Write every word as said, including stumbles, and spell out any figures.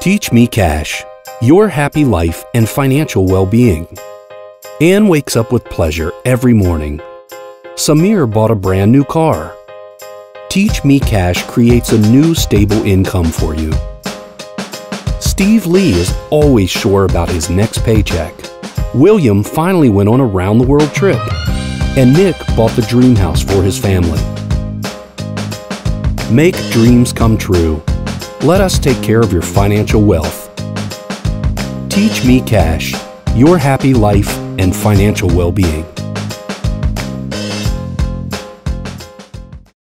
TeachMeCash, your happy life and financial well-being. Anne wakes up with pleasure every morning. Samir bought a brand new car. TeachMeCash creates a new stable income for you. Steve Lee is always sure about his next paycheck. William finally went on a round-the-world trip. And Nick bought the dream house for his family. Make dreams come true. Let us take care of your financial wealth. TeachMeCash, your happy life and financial well-being.